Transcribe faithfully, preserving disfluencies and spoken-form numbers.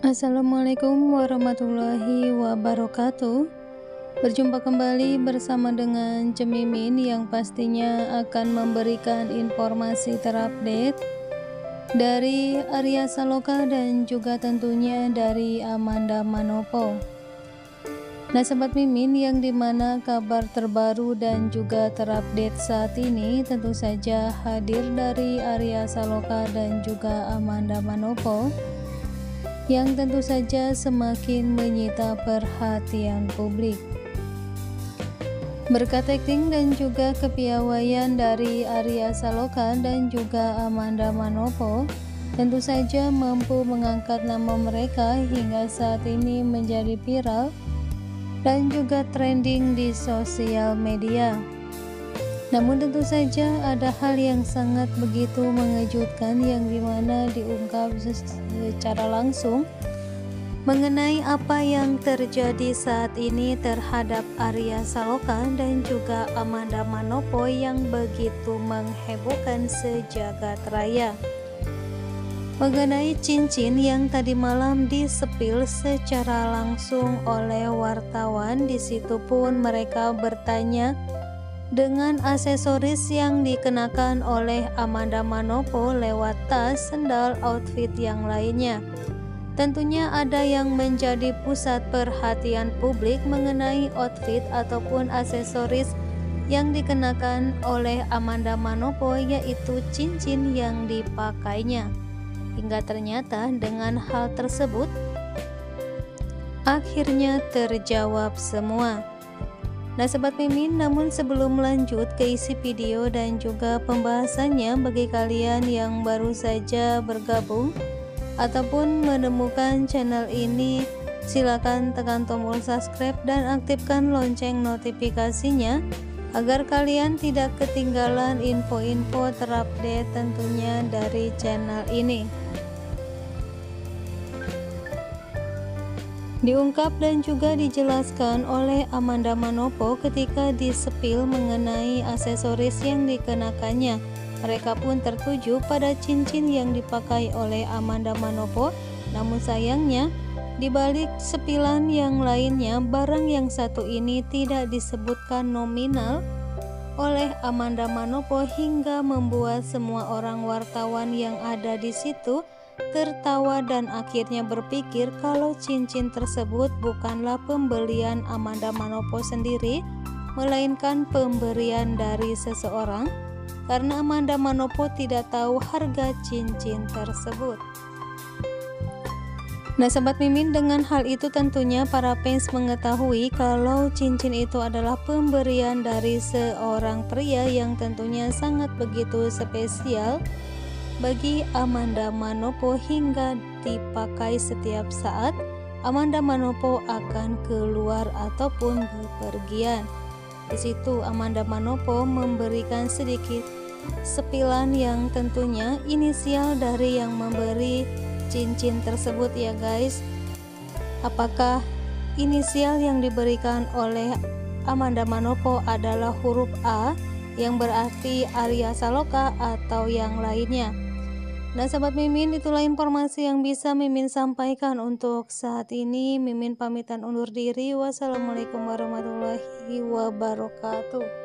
Assalamualaikum warahmatullahi wabarakatuh. Berjumpa kembali bersama dengan Cemimin yang pastinya akan memberikan informasi terupdate dari Arya Saloka dan juga tentunya dari Amanda Manopo. Nah Sobat Mimin, yang dimana kabar terbaru dan juga terupdate saat ini tentu saja hadir dari Arya Saloka dan juga Amanda Manopo, yang tentu saja semakin menyita perhatian publik. Berkat akting dan juga kepiawaian dari Arya Saloka dan juga Amanda Manopo, tentu saja mampu mengangkat nama mereka hingga saat ini menjadi viral dan juga trending di sosial media. Namun tentu saja ada hal yang sangat begitu mengejutkan yang dimana diungkap secara langsung mengenai apa yang terjadi saat ini terhadap Arya Saloka dan juga Amanda Manopo yang begitu menghebohkan sejagat raya. Mengenai cincin yang tadi malam disepil secara langsung oleh wartawan, di situ pun mereka bertanya dengan aksesoris yang dikenakan oleh Amanda Manopo lewat tas, sendal, outfit yang lainnya. Tentunya ada yang menjadi pusat perhatian publik mengenai outfit ataupun aksesoris yang dikenakan oleh Amanda Manopo, yaitu cincin yang dipakainya. Hingga ternyata dengan hal tersebut akhirnya terjawab semua. Nah Sobat Mimin, namun sebelum lanjut ke isi video dan juga pembahasannya, bagi kalian yang baru saja bergabung ataupun menemukan channel ini, silakan tekan tombol subscribe dan aktifkan lonceng notifikasinya agar kalian tidak ketinggalan info-info terupdate tentunya dari channel ini. Diungkap dan juga dijelaskan oleh Amanda Manopo ketika disepil mengenai aksesoris yang dikenakannya. Mereka pun tertuju pada cincin yang dipakai oleh Amanda Manopo. Namun sayangnya, di balik sepilan yang lainnya, barang yang satu ini tidak disebutkan nominal oleh Amanda Manopo hingga membuat semua orang wartawan yang ada di situ tertawa dan akhirnya berpikir kalau cincin tersebut bukanlah pembelian Amanda Manopo sendiri, melainkan pemberian dari seseorang, karena Amanda Manopo tidak tahu harga cincin tersebut. Nah Sobat Mimin, dengan hal itu tentunya para fans mengetahui kalau cincin itu adalah pemberian dari seorang pria yang tentunya sangat begitu spesial bagi Amanda Manopo hingga dipakai setiap saat Amanda Manopo akan keluar ataupun bepergian. Di situ Amanda Manopo memberikan sedikit sepilan yang tentunya inisial dari yang memberi cincin tersebut ya guys. Apakah inisial yang diberikan oleh Amanda Manopo adalah huruf A yang berarti Arya Saloka atau yang lainnya? Nah Sobat Mimin, itulah informasi yang bisa Mimin sampaikan untuk saat ini. Mimin pamitan undur diri. Wassalamualaikum warahmatullahi wabarakatuh.